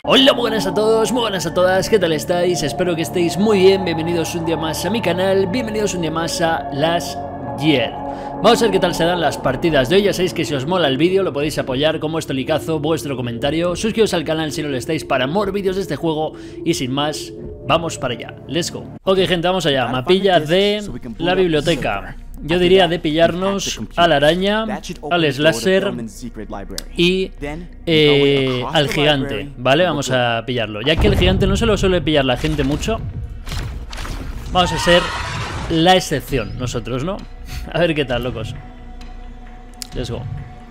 Hola, muy buenas a todos, muy buenas a todas, ¿qué tal estáis? Espero que estéis muy bien, bienvenidos un día más a mi canal, bienvenidos un día más a Last Year. Vamos a ver qué tal se dan las partidas de hoy, ya sabéis que si os mola el vídeo lo podéis apoyar con vuestro likeazo, vuestro comentario, suscribiros al canal si no lo estáis para more vídeos de este juego y sin más, vamos para allá, let's go. Ok gente, vamos allá, mapilla de la biblioteca. Yo diría de pillarnos a la araña, al slasher y al gigante, ¿vale? Vamos a pillarlo. Ya que el gigante no se lo suele pillar la gente mucho, vamos a ser la excepción nosotros, ¿no? A ver qué tal, locos. Let's go.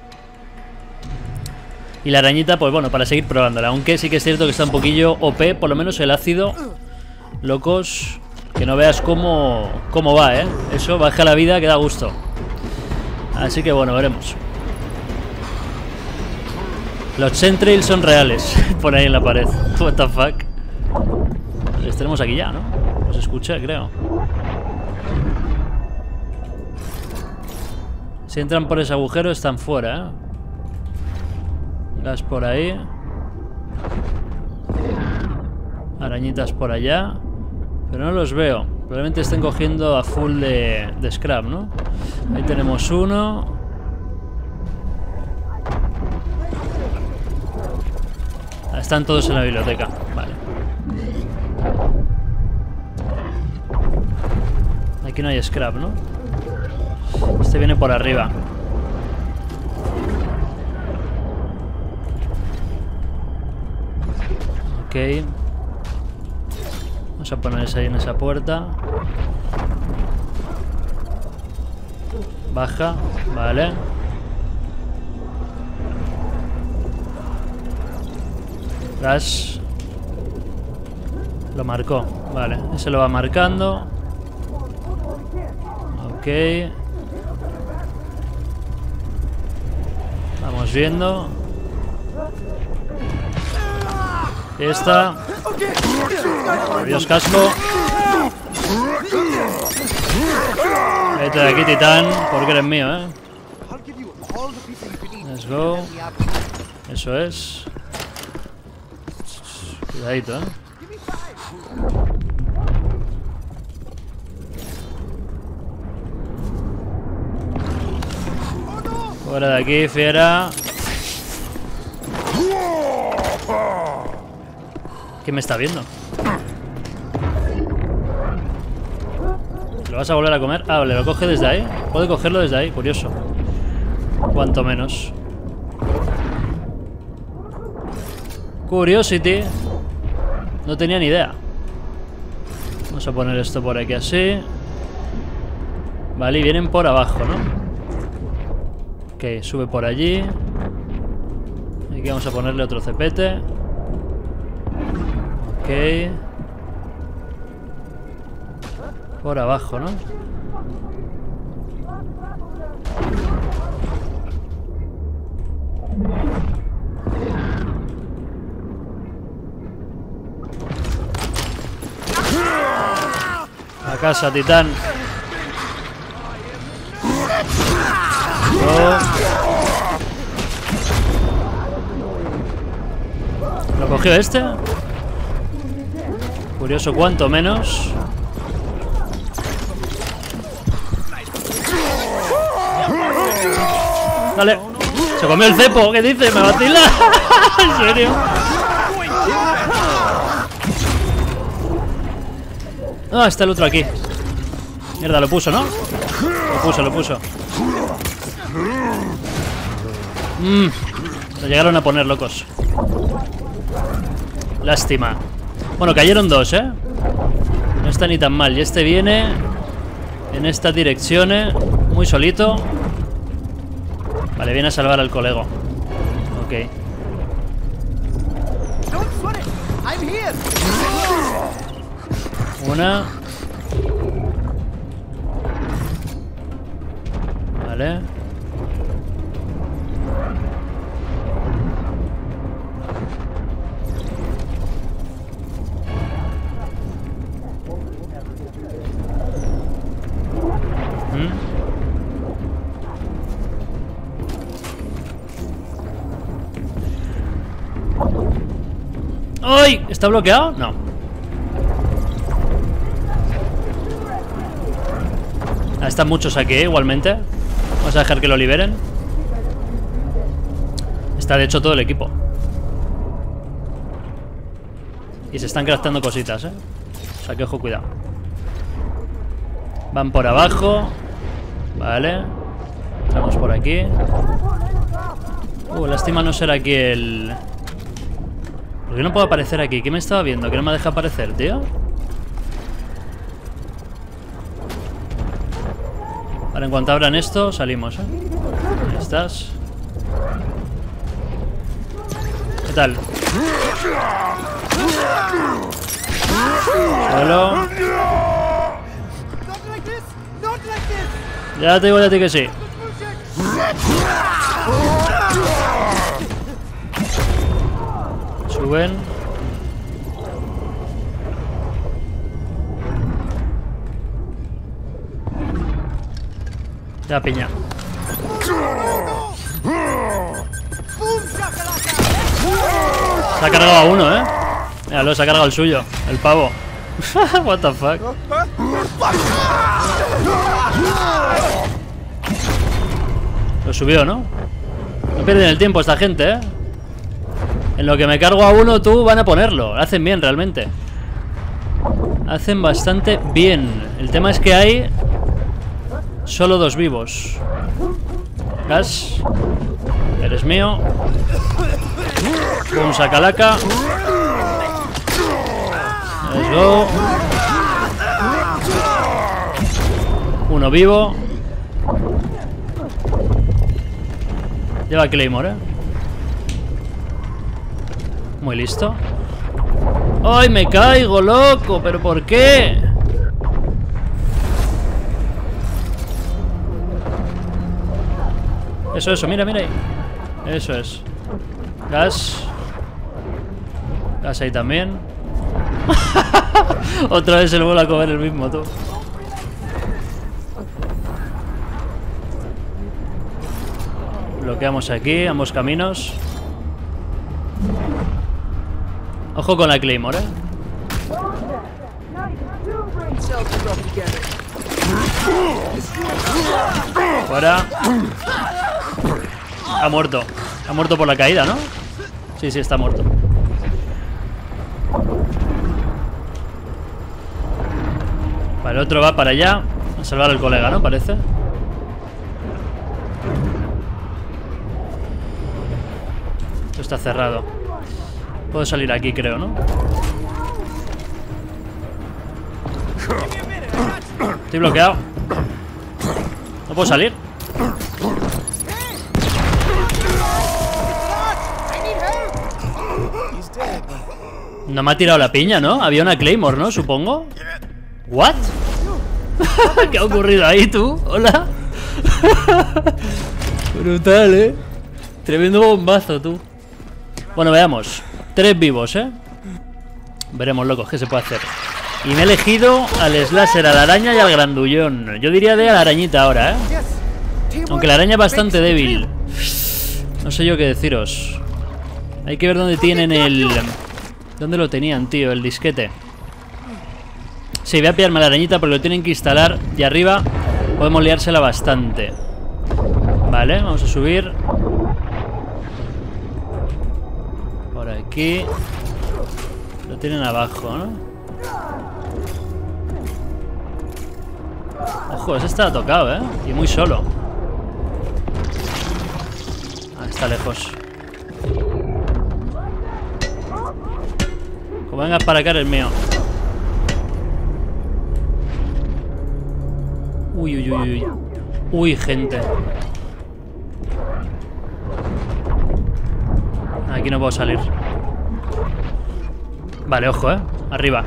Y la arañita, pues bueno, para seguir probándola. Aunque sí que es cierto que está un poquillo OP, por lo menos el ácido, locos. Que no veas cómo va, ¿eh? Eso baja la vida que da gusto. Así que bueno, veremos. Los chemtrails son reales. Por ahí en la pared. What the fuck. Les tenemos aquí ya, ¿no? Los escuché, creo. Si entran por ese agujero están fuera, ¿eh? Gas por ahí. Arañitas por allá. Pero no los veo. Probablemente estén cogiendo a full de scrap, ¿no? Ahí tenemos uno. Están todos en la biblioteca. Vale. Aquí no hay scrap, ¿no? Este viene por arriba. Ok. Vamos a ponerse ahí en esa puerta. Baja, vale. Gas. Lo marcó, vale. Ese lo va marcando. Ok. Vamos viendo. Esta. Adiós, casco. Vete de aquí, titán, porque eres mío, ¿eh? Let's go. Eso es. Cuidadito, ¿eh? Fuera de aquí, fiera. ¿Qué me está viendo? ¿Lo vas a volver a comer? Ah, vale, lo coge desde ahí. Puede cogerlo desde ahí, curioso. Cuanto menos. Curiosity. No tenía ni idea. Vamos a poner esto por aquí así. Vale, y vienen por abajo, ¿no? Ok, sube por allí. Aquí vamos a ponerle otro cepete. Ok. Por abajo, ¿no? A casa, titán. Oh. ¿Lo cogió este? Curioso, cuanto menos. Dale. Se comió el cepo. ¿Qué dice? ¿Me vacila? ¿En serio? Ah, está el otro aquí. Mierda, lo puso, ¿no? Lo puso. Lo llegaron a poner, locos. Lástima. Bueno, cayeron dos, ¿eh? No está ni tan mal. Y este viene en esta dirección, muy solito. Vale, viene a salvar al colega. Ok. Una. Vale. ¡Ay! ¿Está bloqueado? No. Ah, están muchos aquí, igualmente. Vamos a dejar que lo liberen. Está de hecho todo el equipo. Y se están craftando cositas, o sea que ojo, cuidado. Van por abajo. Vale. Entramos por aquí. Lástima no ser aquí el... ¿Por qué no puedo aparecer aquí? ¿Qué me estaba viendo? ¿Que no me deja aparecer, tío? Vale, en cuanto abran esto, salimos, Ahí estás. ¿Qué tal? Solo. Ya te digo a ti que sí. Suben. Ya, piña. Se ha cargado a uno, Míralo, se ha cargado el suyo, el pavo. What the fuck. Lo subió, ¿no? No pierden el tiempo esta gente, En lo que me cargo a uno, tú van a ponerlo. Hacen bien, realmente. Hacen bastante bien. El tema es que hay solo 2 vivos. Gas. Eres mío. Un sacalaca. Let's go. Uno vivo. Lleva Claymore, Muy listo. ¡Ay, me caigo, loco! ¿Pero por qué? Eso, mira, mira ahí. Eso es. Gas. Gas ahí también. Otra vez se lo vuelve a comer el mismo, tú. Bloqueamos aquí, ambos caminos. Ojo con la Claymore, Fuera. Ha muerto. Ha muerto por la caída, ¿no? Sí, sí, está muerto. Vale, el otro va para allá a salvar al colega, ¿no? Parece. Esto está cerrado. Puedo salir aquí, creo, ¿no? Estoy bloqueado. No puedo salir. No me ha tirado la piña, ¿no? Había una Claymore, ¿no? Supongo. ¿What? ¿Qué ha ocurrido ahí, tú? Hola. Brutal, Tremendo bombazo, tú. Bueno, veamos. 3 vivos, Veremos, locos, qué se puede hacer. Y me he elegido al slasher, a la araña y al grandullón. Yo diría de a la arañita ahora, Aunque la araña es bastante débil. No sé yo qué deciros. Hay que ver dónde tienen el... ¿Dónde lo tenían, tío? El disquete. Sí, voy a pillarme la arañita porque lo tienen que instalar. Y arriba podemos liársela bastante. Vale, vamos a subir. Por aquí. Lo tienen abajo, ¿no? Ojo, ese está tocado, Y muy solo. Ah, está lejos. Como vengas para acá, eres mío. Uy, uy, uy, uy. Uy, gente. Aquí no puedo salir. Vale, ojo, arriba.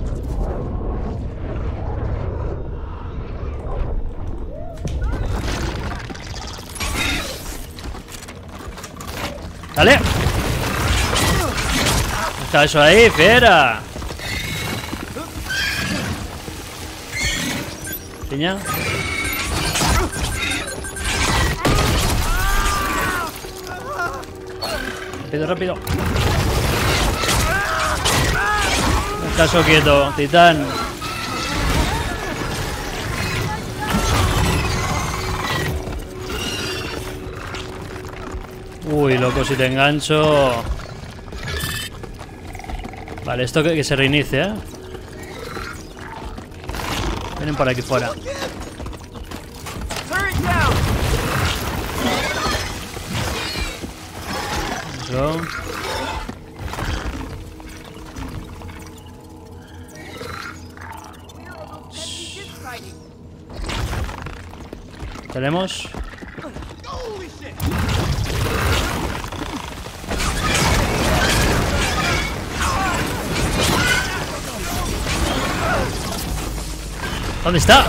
¡Dale! Está eso ahí, fiera. Piña. Rápido, rápido. Caso quieto, titán. Uy, loco, si te engancho. Vale, esto que se reinicie, ¿eh? Vienen por aquí fuera. Eso. Tenemos. ¿Dónde está?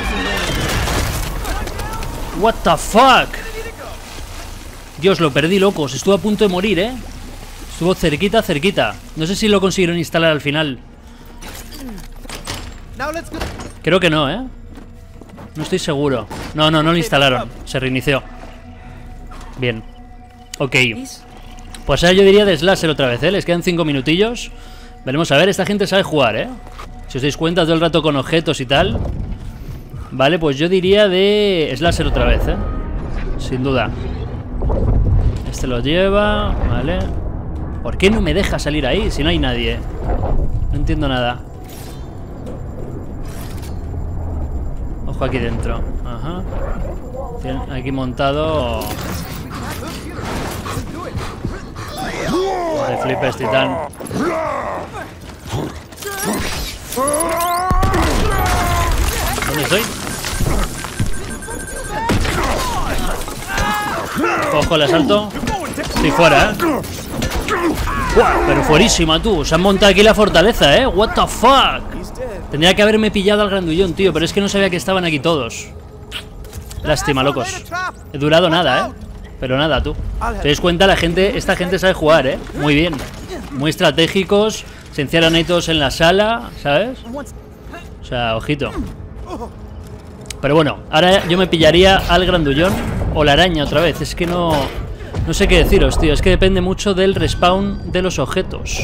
What the fuck? Dios, lo perdí, locos. Estuvo a punto de morir, ¿eh? Estuvo cerquita, cerquita. No sé si lo consiguieron instalar al final. Creo que no, ¿eh? No estoy seguro. No, no, no lo instalaron. Se reinició. Bien. Ok. Pues ahora yo diría de Slasher otra vez, ¿eh? Les quedan 5 minutillos. Veremos a ver, esta gente sabe jugar, ¿eh? Si os dais cuenta todo el rato con objetos y tal. Vale, pues yo diría de Slasher otra vez, ¿eh? Sin duda. Este lo lleva, vale. ¿Por qué no me deja salir ahí si no hay nadie? No entiendo nada. Ojo aquí dentro. Ajá. Tienen aquí montado. De flipes, titán. ¿Dónde estoy? Ojo, el asalto. Estoy fuera, ¿eh? Pero fuerísima, tú. Se han montado aquí la fortaleza, ¿eh? What the fuck. Tendría que haberme pillado al grandullón, tío. Pero es que no sabía que estaban aquí todos. Lástima, locos. He durado nada, ¿eh? Pero nada, tú. Te das cuenta, esta gente sabe jugar, ¿eh? Muy bien. Muy estratégicos. Se encierran ahí todos en la sala, ¿sabes? O sea, ojito. Pero bueno, ahora yo me pillaría al grandullón o la araña otra vez. Es que no sé qué deciros, tío. Es que depende mucho del respawn de los objetos.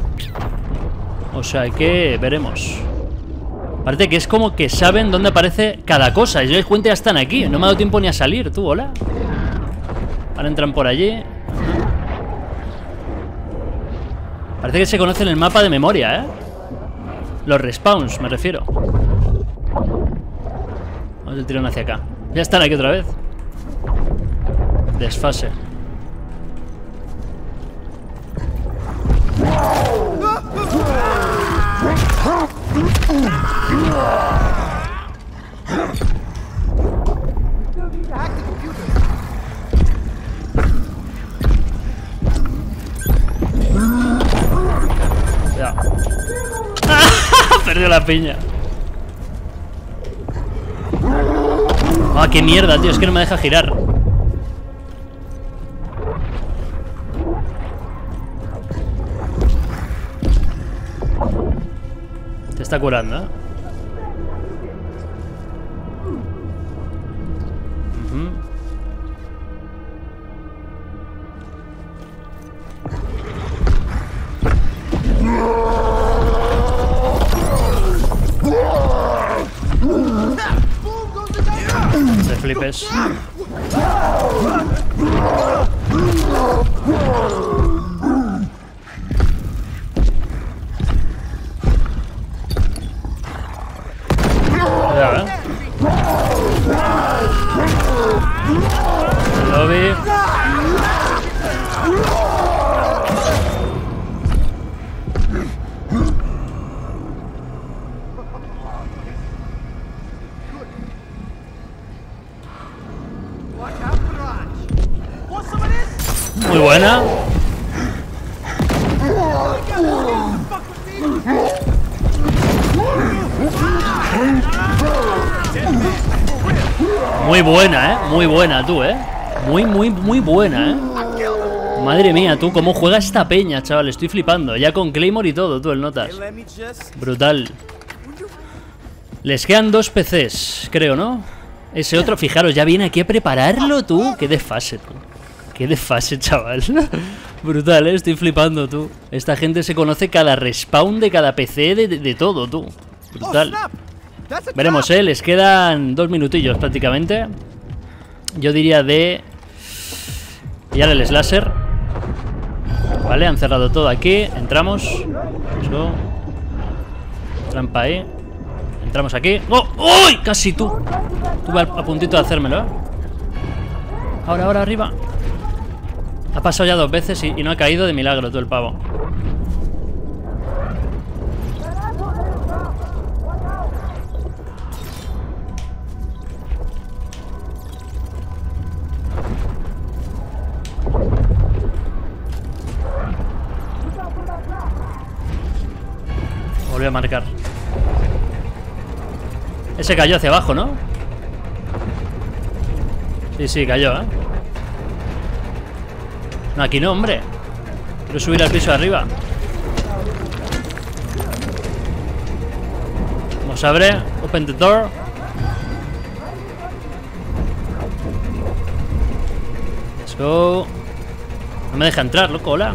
O sea, que veremos. Aparte que es como que saben dónde aparece cada cosa. Y si os dais cuenta ya están aquí. No me ha dado tiempo ni a salir, tú, hola. Ahora entran por allí. Parece que se conocen el mapa de memoria, ¿eh? Los respawns, me refiero. Vamos el tirón hacia acá. Ya están aquí otra vez. Desfase. Ya. Perdió la piña. Ah, qué mierda, tío. Es que no me deja girar. Te está curando, ¿eh? Te flipes. Ya, ¿eh? Lobby. Muy buena. Muy buena, muy buena tú, muy buena, Madre mía, tú, cómo juega esta peña, chaval. Estoy flipando, ya con Claymore y todo, tú, el notas. Brutal. Les quedan 2 PCs, creo, ¿no? Ese otro, fijaros, ya viene aquí a prepararlo, tú. Qué desfase, tú. Qué desfase, chaval. Brutal, ¿eh? Estoy flipando, tú. Esta gente se conoce cada respawn de cada PC, de todo, tú. Brutal. Veremos, les quedan 2 minutillos prácticamente. Yo diría de... pillar el slasher. Vale, han cerrado todo aquí. Entramos. Eso. Trampa ahí. Entramos aquí. ¡Oh! ¡Uy! Casi tú. Estuve a puntito de hacérmelo, ¿eh? Ahora, arriba. Ha pasado ya 2 veces y no ha caído de milagro todo el pavo. Volví a marcar. Ese cayó hacia abajo, ¿no? Sí, cayó, ¿eh? No, aquí no, hombre. Quiero subir al piso de arriba. Vamos, abre. Open the door. Let's go. No me deja entrar, loco, hola.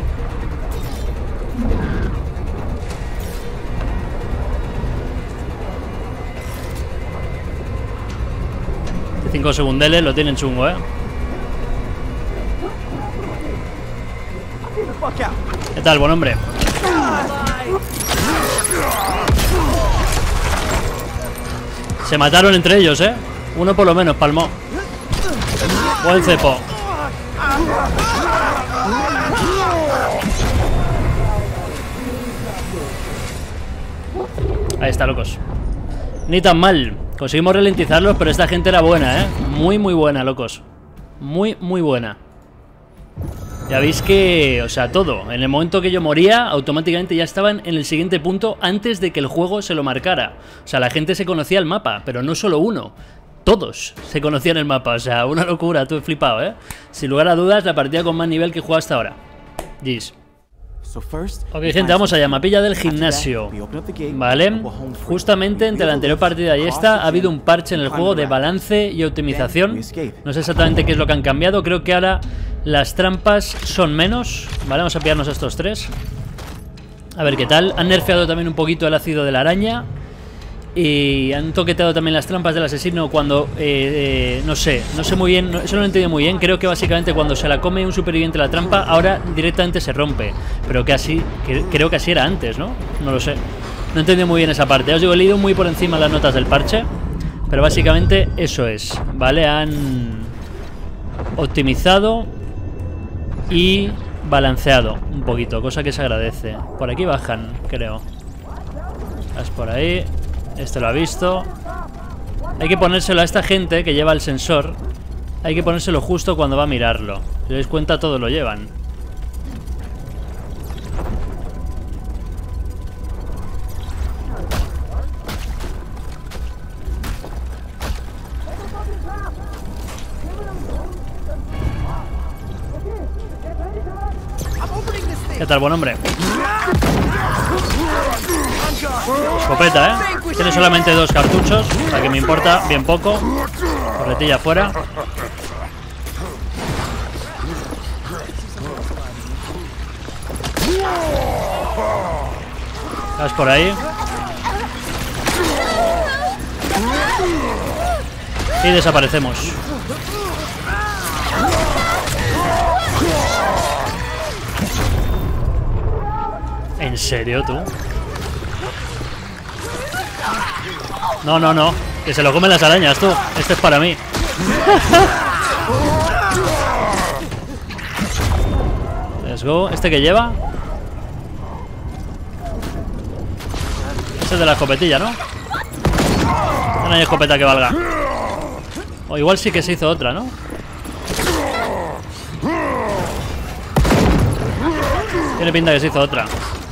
5 segundeles, lo tienen chungo, ¿eh? ¿Qué tal, buen hombre? Se mataron entre ellos, ¿eh? Uno por lo menos palmó. Buen cepo. Ahí está, locos. Ni tan mal. Conseguimos ralentizarlos, pero esta gente era buena, ¿eh? Muy buena, locos. Muy buena. Ya veis que, o sea, todo. En el momento que yo moría, automáticamente ya estaban en el siguiente punto antes de que el juego se lo marcara. O sea, la gente se conocía el mapa, pero no solo uno. Todos se conocían el mapa. O sea, una locura, tú he flipado, ¿eh? Sin lugar a dudas, la partida con más nivel que he jugado hasta ahora. Jeez. Ok, gente, vamos allá. Mapilla del gimnasio. Vale. Justamente entre la anterior partida y esta ha habido un parche en el juego de balance y optimización. No sé exactamente qué es lo que han cambiado. Creo que ahora las trampas son menos. Vale, vamos a pillarnos a estos 3. A ver qué tal. Han nerfeado también un poquito el ácido de la araña. Y han toqueteado también las trampas del asesino cuando, no sé muy bien, eso no lo he entendido muy bien. Creo que básicamente cuando se la come un superviviente la trampa, ahora directamente se rompe. Pero que así, creo que así era antes, ¿no? No lo sé. No he entendido muy bien esa parte. Os digo, he leído muy por encima las notas del parche. Pero básicamente eso es, ¿vale? Han optimizado y balanceado un poquito, cosa que se agradece. Por aquí bajan, creo. Vas por ahí. Este lo ha visto. Hay que ponérselo a esta gente que lleva el sensor. Hay que ponérselo justo cuando va a mirarlo. Si os dais cuenta, todos lo llevan. ¿Qué tal, buen hombre? Escopeta, ¿eh? Tiene solamente 2 cartuchos, o sea que me importa bien poco. Corretilla afuera. Vas por ahí. Y desaparecemos. ¿En serio, tú? No. Que se lo comen las arañas, tú. Este es para mí. Let's go. ¿Este que lleva? Este es de la escopetilla, ¿no? No hay escopeta que valga. O igual sí que se hizo otra, ¿no? Tiene pinta que se hizo otra.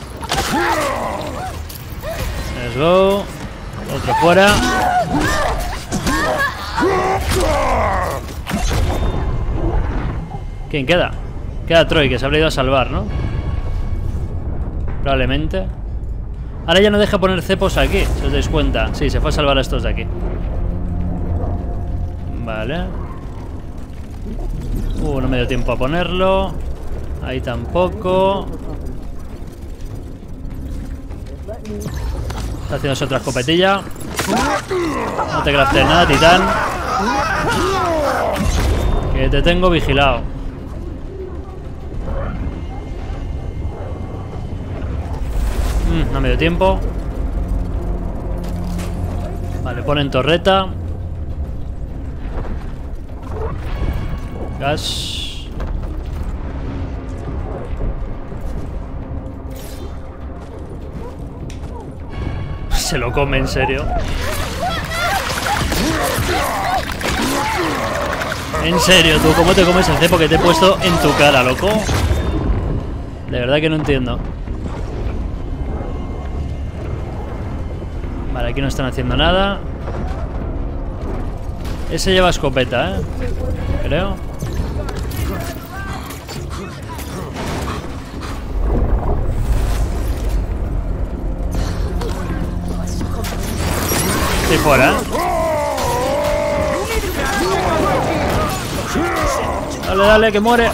Let's go. Otro fuera. ¿Quién queda? Queda Troy, que se habrá ido a salvar, ¿no? Probablemente. Ahora ya no deja poner cepos aquí, si os dais cuenta. Sí, se fue a salvar a estos de aquí. Vale. No me dio tiempo a ponerlo. Ahí tampoco. Está haciéndose otra escopetilla. No te craftees nada, titán. Que te tengo vigilado. No me dio tiempo. Vale, ponen torreta. Gas. Se lo come, en serio. En serio, tú, ¿cómo te comes el cepo que te he puesto en tu cara, loco? De verdad que no entiendo. Vale, aquí no están haciendo nada. Ese lleva escopeta, creo. Estoy fuera, Dale, dale, que muere.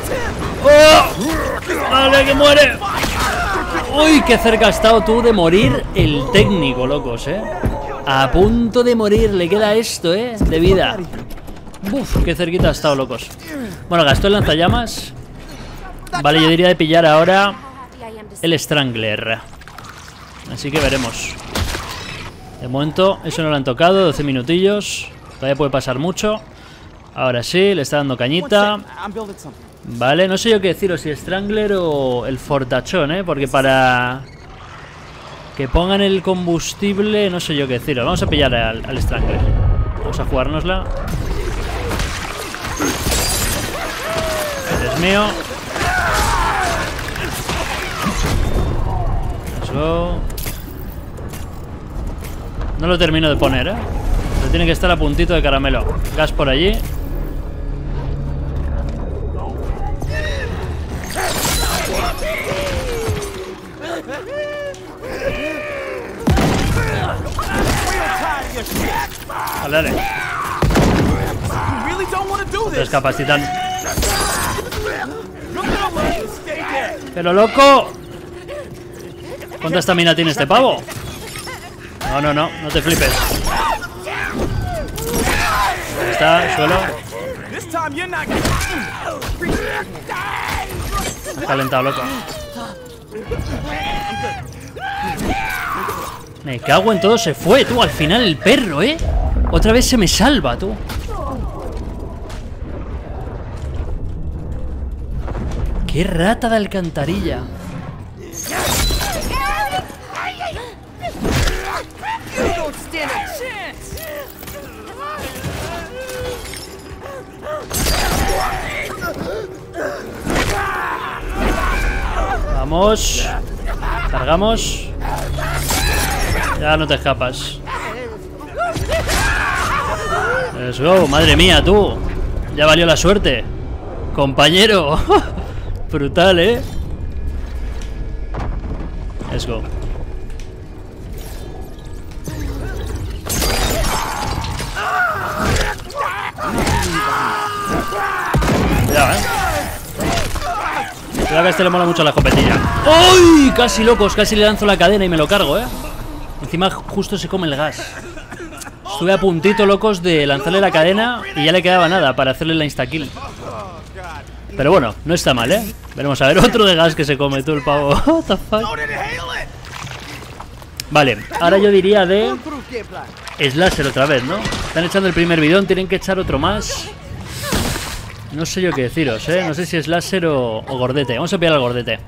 ¡Oh! Dale, que muere. Uy, qué cerca ha estado tú de morir el técnico, locos, A punto de morir, le queda esto, de vida. Uf, qué cerquita ha estado, locos. Bueno, gastó el lanzallamas. Vale, yo diría de pillar ahora el Strangler. Así que veremos. De momento, eso no lo han tocado, 12 minutillos. Todavía puede pasar mucho. Ahora sí, le está dando cañita. Vale, no sé yo qué deciros, si Strangler o el fortachón, porque para que pongan el combustible, no sé yo qué deciros. Vamos a pillar al Strangler. Vamos a jugárnosla. Este es mío. Let's go. No lo termino de poner, pero tiene que estar a puntito de caramelo. Gas por allí. Dale, dale. No te escapas, titán. Pero loco. ¿Cuánta estamina tiene este pavo? No te flipes. Ahí está, suelo. Calentado, loco. Me cago en todo, se fue, tú. Al final el perro, Otra vez se me salva, tú. Qué rata de alcantarilla. Vamos. Cargamos. Ya no te escapas. Let's go. Madre mía, tú. Ya valió la suerte, compañero. Brutal, Let's go. Ya, Creo que a este le mola mucho la escopetilla. ¡Uy! Casi, locos, casi le lanzo la cadena y me lo cargo, Encima justo se come el gas. Estuve a puntito, locos, de lanzarle la cadena y ya le quedaba nada para hacerle la insta-kill. Pero bueno, no está mal, Veremos a ver otro de gas que se come tú el pavo. What the fuck. Vale, ahora yo diría de Slasher otra vez, ¿no? Están echando el primer bidón, tienen que echar otro más. No sé yo qué deciros, No sé si es láser o gordete. Vamos a pillar al gordete.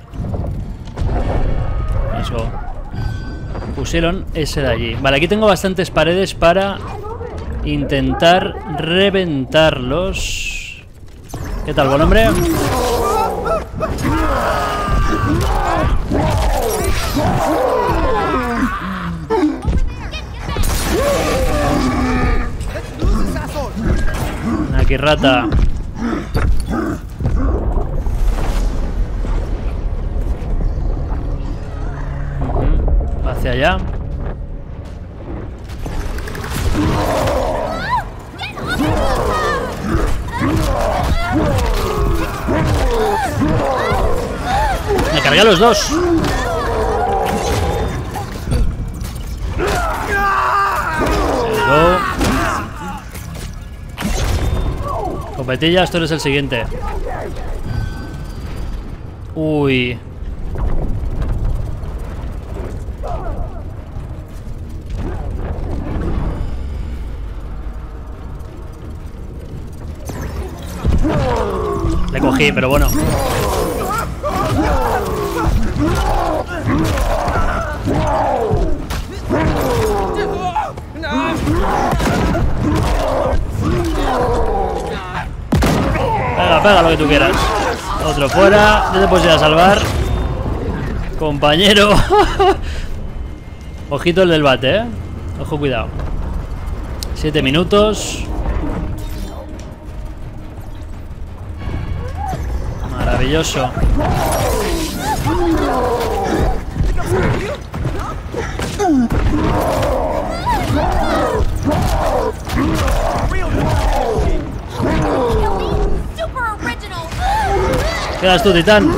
Eso. Pusieron ese de allí. Vale, aquí tengo bastantes paredes para intentar reventarlos. ¿Qué tal, buen hombre? Aquí rata. Hacia allá. cargué a los dos. Copetillas, tú eres el siguiente. Uy. Le cogí, pero bueno. Pega, pega lo que tú quieras. Otro fuera. Ya te puedes ir a salvar, compañero. Ojito el del bate, ¿eh? Ojo, cuidado. 7 minutos. Maravilloso. Quedas tú, titán.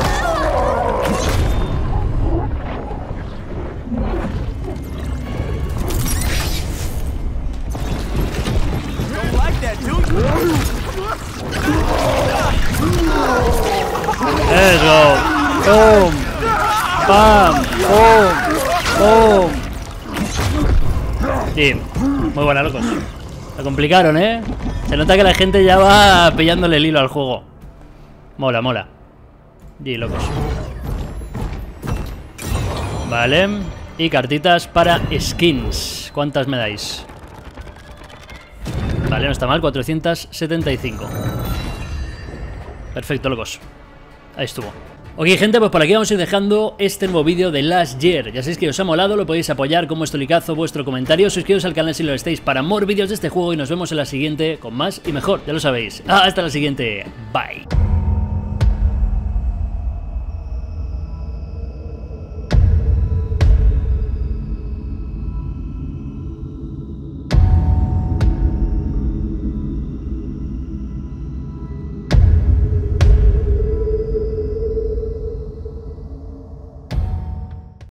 Let's go. Boom. Pam. Boom. Boom. Sí, muy buena, locos. Lo complicaron, ¿eh? Se nota que la gente ya va pillándole el hilo al juego. Mola, mola. Y locos. Vale. Y cartitas para skins. ¿Cuántas me dais? Vale, no está mal. 475. Perfecto, locos. Ahí estuvo. Ok, gente, pues por aquí vamos a ir dejando este nuevo vídeo de Last Year. Ya sabéis que os ha molado, lo podéis apoyar con vuestro likeazo, vuestro comentario. Suscribiros al canal si lo estáis para more vídeos de este juego y nos vemos en la siguiente con más y mejor, ya lo sabéis. Hasta la siguiente. Bye.